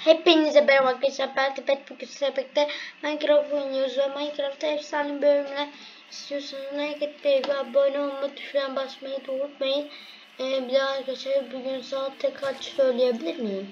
Hepinize merhaba arkadaşlar, ben Tibet. Bugün sizlerle birlikte Minecraft oynuyoruz ve Minecraft'ta efsane bölümüne istiyorsanız like etmeyi ve abone olma tuşuna basmayı da unutmayın. Bir daha arkadaşlar, bugün saatte kaç söyleyebilir miyim?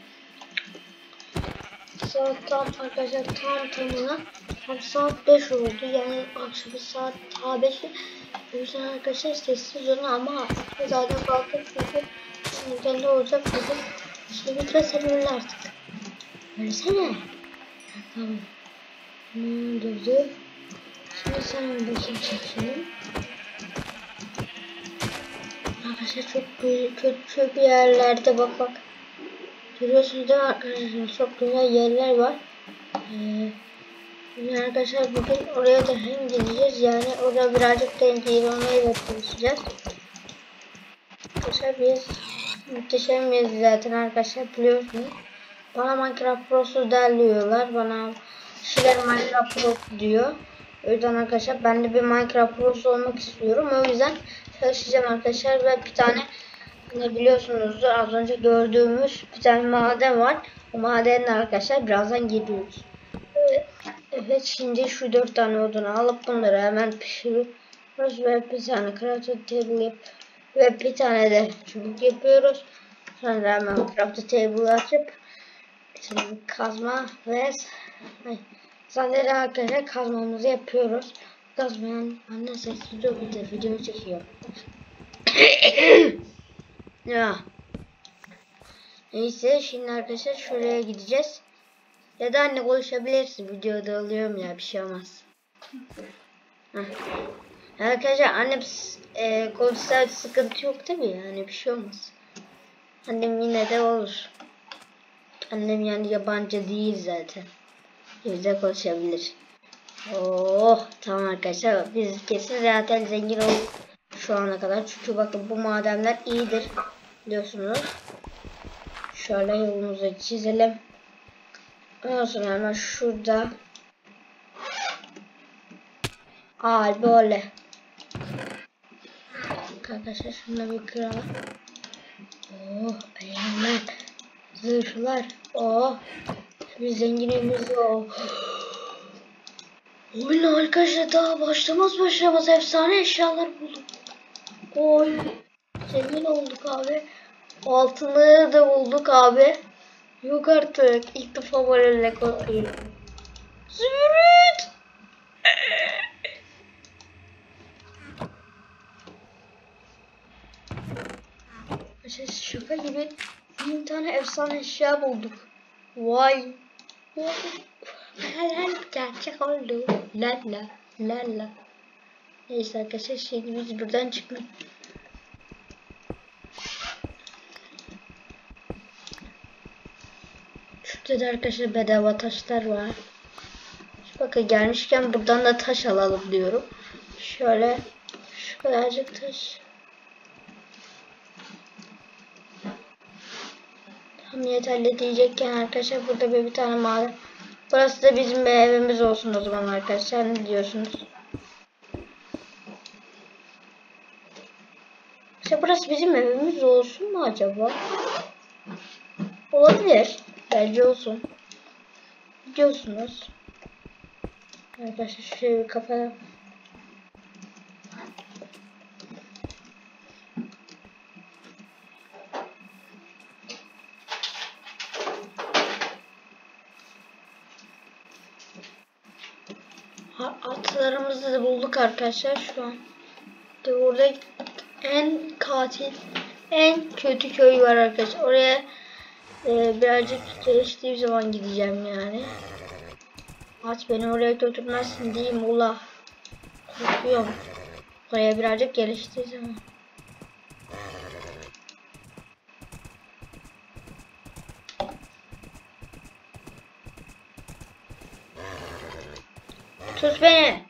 Saat tam arkadaşlar, tamına saat 5 oldu, yani akşam saat daha 5. O yüzden arkadaşlar sessiz olun ama zaten kalkıp çünkü olacak dedim. Şimdi bitirelim artık. Versene. Tamam. Durdu. Şimdi sen bakayım çekeyim. Arkadaşlar çok kötü bir yerlerde bak. Görüyorsunuz değil mi arkadaşlar? Çok güzel yerler var. Yani arkadaşlar bugün oraya da hem gideceğiz, yani orada birazcık dengeyi olmayı da çalışacağız. Arkadaşlar biz muhteşemiz zaten arkadaşlar, biliyorsunuz. Bana Minecraft Pro'su derliyorlar. Bana kişiler Minecraft Pro diyor. O yüzden arkadaşlar ben de bir Minecraft Pro'su olmak istiyorum. O yüzden çalışacağım arkadaşlar ve bir tane, ne biliyorsunuzdur, az önce gördüğümüz bir tane maden var. O madenle arkadaşlar birazdan gidiyoruz. Evet, şimdi şu 4 tane odunu alıp bunları hemen pişiriyoruz ve bir tane crafting table ve bir tane de çubuk yapıyoruz. Sonra hemen crafting table açıp şimdi kazma ve zaten arkadaşlar kazmamızı yapıyoruz. Kazmayan anne sessiz bir de video çekiyor. Ya. Neyse, şimdi arkadaşlar şuraya gideceğiz. Ya da anne konuşabilirsin, videoda alıyorum ya, bir şey olmaz. Arkadaşlar annem konuşsa sıkıntı yok değil mi, yani bir şey olmaz. Annem yine de olur. Annem yani yabancı değil zaten. Bizde konuşabilir. Oh tamam arkadaşlar, biz kesin zaten zengin olduk şu ana kadar. Çünkü bakın bu madenler iyidir biliyorsunuz. Şöyle yolumuzu çizelim. Ondan sonra hemen şurada böyle. Arkadaşlar şunu bir kıralım. Oh eyvallah. Zırhlar. Oh. Bir zenginimiz o. Oyun arkadaşlar daha başlamaz efsane eşyalar bulduk. Oy. Zengin olduk abi. Altını da bulduk abi. Yok artık. İlk defa böyle koyuyorum. Zümrüt. Şaka gibi 1000 tane efsane eşya bulduk. Vay. Gerçek oldu. La. Neyse arkadaşlar, şimdi biz buradan çıkmayalım. Şurada da arkadaşlar bedava taşlar var. Bakın gelmişken buradan da taş alalım diyorum. Şöyle şu kadarcık taş. Tam yeterli diyecekken arkadaşlar burada bir tane maden. Burası da bizim bir evimiz olsun o zaman arkadaşlar, ne diyorsunuz? İşte burası bizim evimiz olsun mu acaba? Olabilir. Bence olsun. Biliyorsunuz. Arkadaşlar şöyle bir kapatalım. Atlarımızı da bulduk arkadaşlar şu an. Burada en katil, en kötü köy var arkadaşlar. Oraya birazcık geliştiğim zaman gideceğim yani. At beni oraya götürmezsin diyeyim ula. Korkuyorum. Oraya birazcık geliştiği zaman. Tut beni.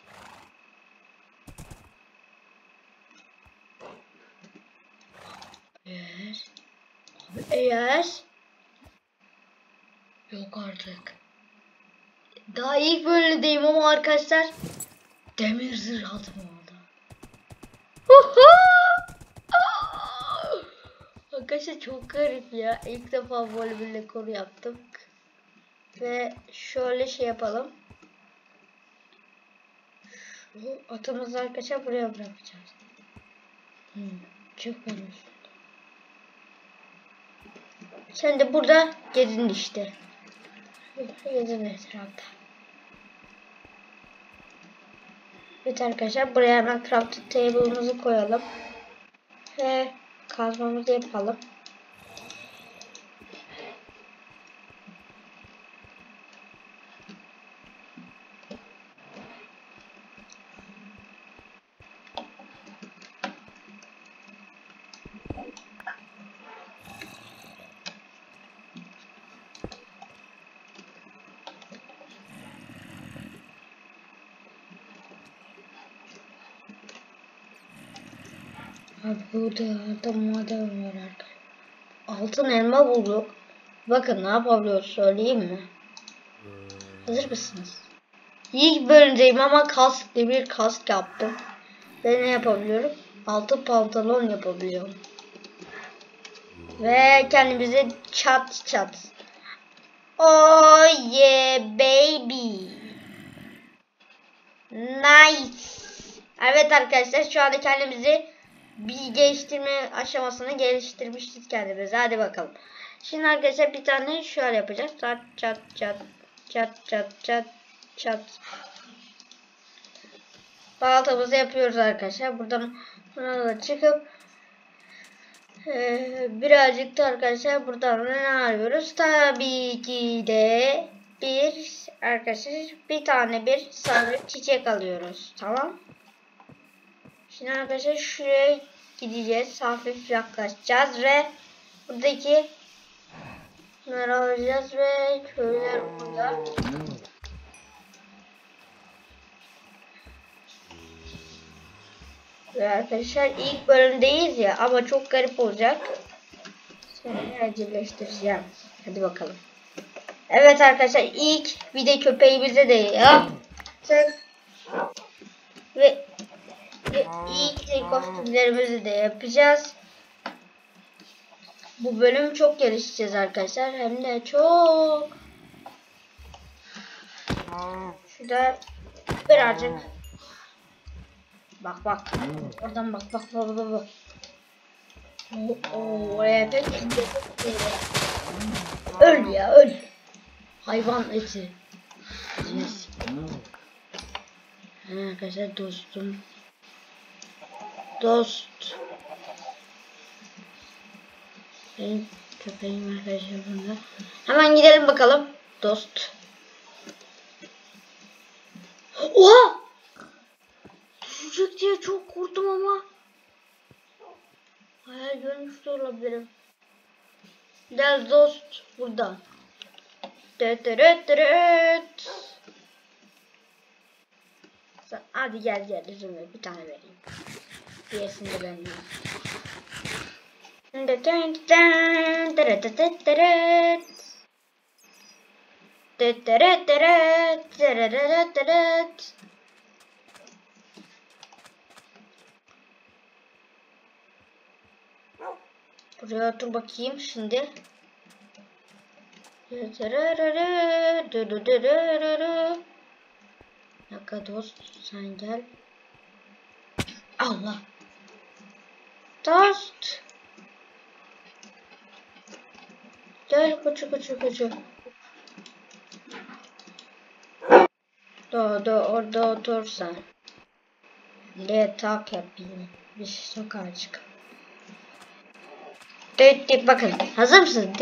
Eğer yok artık. Daha ilk bölümdeyim ama arkadaşlar demir zırh aldım orada. Arkadaşlar çok garip ya. İlk defa böyle bir rekor yaptım. Ve şöyle şey yapalım. Şu atımızı arkadaşlar buraya bırakacağız. Çok önemli. Sen de burada gezin işte. Gezin etrafta. Evet arkadaşlar, buraya hemen crafting table'ımızı koyalım. Ve kazmamızı yapalım. Abi burada maden var arkadaşlar. Altın elma bulduk. Bakın ne yapabiliyoruz söyleyeyim mi? Hazır mısınız? İlk bölümdeyim ama kasklı bir kask yaptım. Ve ne yapabiliyorum? Altın pantolon yapabiliyorum. Ve kendimize çat çat. Oh yeah baby. Nice. Evet arkadaşlar, şu anda kendimizi bir geliştirme aşamasını geliştirmişiz kendimize. Hadi bakalım. Şimdi arkadaşlar bir tane şöyle yapacağız. Çat çat çat çat çat çat çat. Baltamızı yapıyoruz arkadaşlar. Buradan çıkıp birazcık da arkadaşlar buradan ne arıyoruz? Tabii ki de bir tane bir sarı çiçek alıyoruz. Tamam. Şimdi arkadaşlar şuraya gideceğiz. Hafif yaklaşacağız ve buradaki bunları alacağız ve köyler burada. Ve arkadaşlar ilk bölümdeyiz ya, ama çok garip olacak. Seni evcilleştireceğim. Hadi bakalım. Evet arkadaşlar, ilk bir de köpeğimize de yaptık. Ve ilk kostümlerimizi de yapacağız. Bu bölüm çok gelişeceğiz arkadaşlar. Hem de çok. Şurada birazcık. Bak bak. Oradan bak bak bak bak bak. Evet. Öl ya öl. Hayvan eti. Yes. Arkadaşlar dostum. Dost. Benim köpeğim arkadaşlar bunda. Hemen gidelim bakalım. Dost. Oha! Düşecek diye çok korktum ama. Hayal görmüş de olabilirim. Gel dost burada. Hadi gel üzülme, bir tane vereyim. Diğerisini de ben yiyeyim. Buraya otur bakayım şimdi. Dakika dost, sen gel. Allah. Dost. Gel koçu. Orada otur sen. Tak yapayım. Bir sokağa çık. Bakın hazır mısın?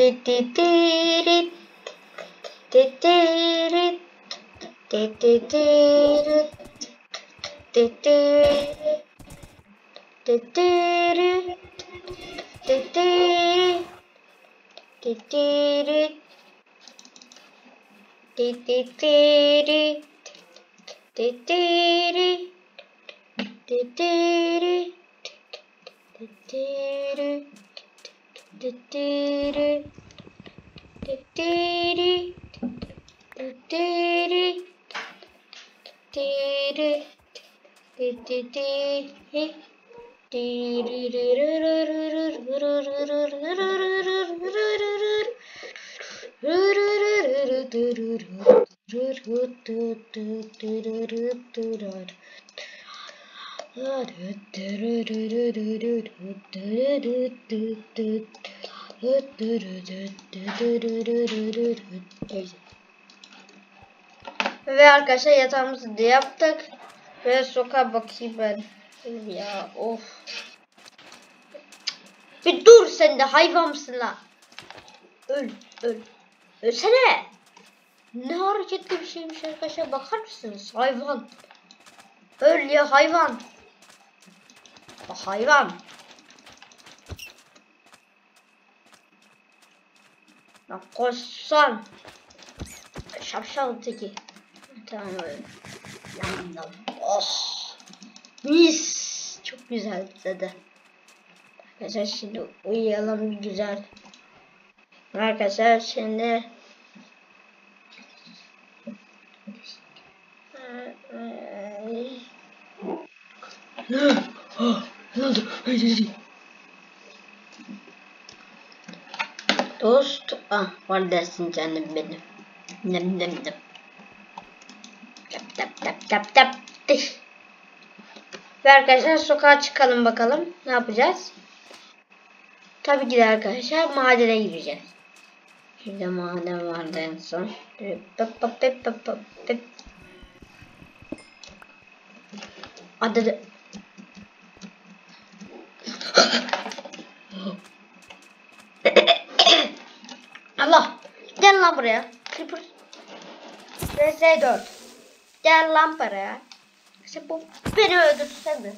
Ve arkadaşlar yatağımızı da yaptık. Ve sokağa bakayım ben. Ya of. Bir dur, sen de hayvan mısın lan? Öl. Ölsene. Ne hareketli bir şeymiş arkadaşlar, bakar mısınız? Hayvan. Öl ya hayvan. Hayvan. Ya koşsan. Şapşal teki. Tamam öyle. Yandım. Oh. Mis. Çok güzel dedi. Arkadaşlar şimdi uyuyalım bir güzel. Arkadaşlar şimdi ne oldu? Dost, var dersin canım benim. Nem. Tap. Ve arkadaşlar sokağa çıkalım bakalım. Ne yapacağız? Tabii ki de arkadaşlar madene gireceğiz. Şurada maden vardı en son. Adı Allah. Gel lan buraya. Creeper. RS4. Gel lan buraya. İşte bu beni öldürsene.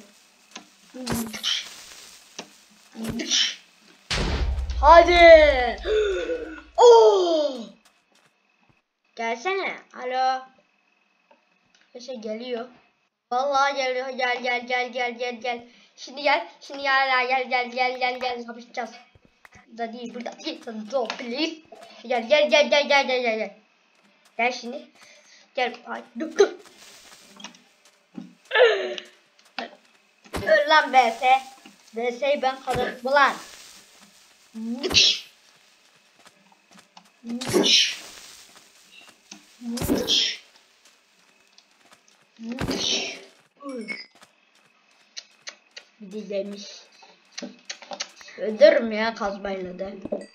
Hadi. Oh. Gelsene. Alo. Şey geliyor. Vallahi geliyor. Gel. Şimdi gel. Gel. Kapışacağız. Burada değil. Don't please. Gel. Gel şimdi. Gel. Ay, dur. Öl lan BS. BS'yi ben kazandım lan. Bir de yemiş. Öldürürüm ya kazmayla da.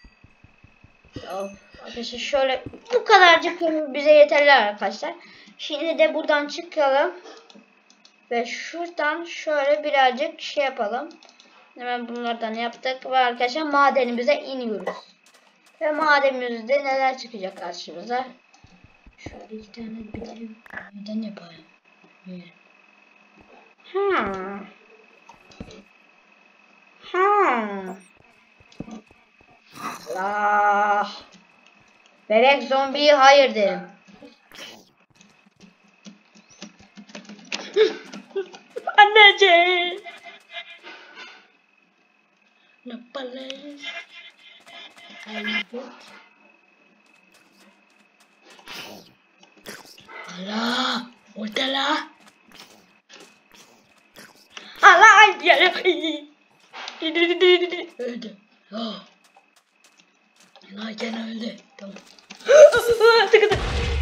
Arkadaşlar şöyle bu kadarcık bize yeterli arkadaşlar. Şimdi de buradan çıkalım. Ve şuradan şöyle birazcık şey yapalım. Hemen bunlardan yaptık ve arkadaşlar madenimize iniyoruz. Ve madenimizde neler çıkacak karşımıza. Şöyle iki tane bitireyim. Neden yapayım? Allah. Bebek zombiyi hayır derim. Anneciğim. Ne yapalım? Allah. Orada la. Allah gel. Öldü. Allah gene öldü. Tamam. Sıkıntı.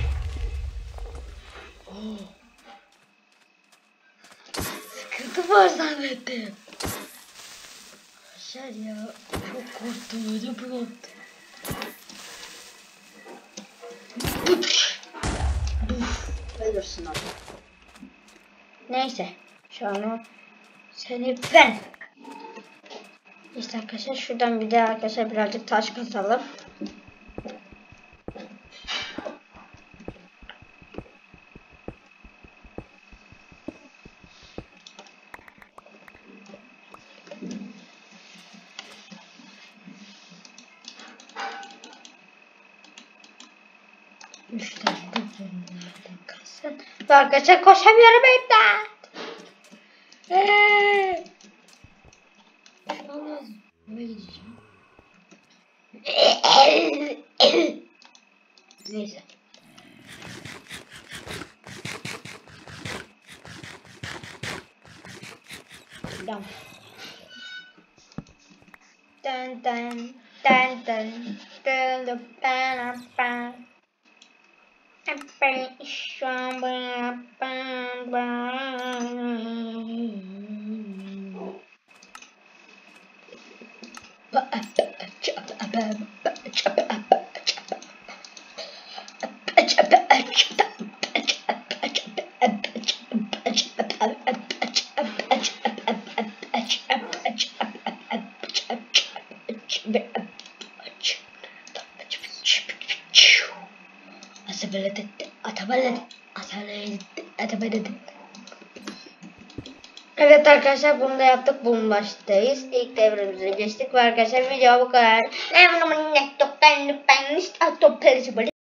Sıkıntı var zannettim. Arkadaşlar ya çok korktum, öyle bir korktum. Ölürsün abi. Neyse. Şu an seni ben. İşte arkadaşlar şuradan bir de arkadaşlar birazcık taş kazalım. Üç tane de bunlardan kalsın. Ve arkadaşlar koşamıyorum imdat. Şu an lazım. Eve gideceğim. Neyse. Tamam. Dun. Ben şu an Evet arkadaşlar, bunu da yaptık. Bunun baştayız. İlk devremize geçtik ve arkadaşlar video bu kadar.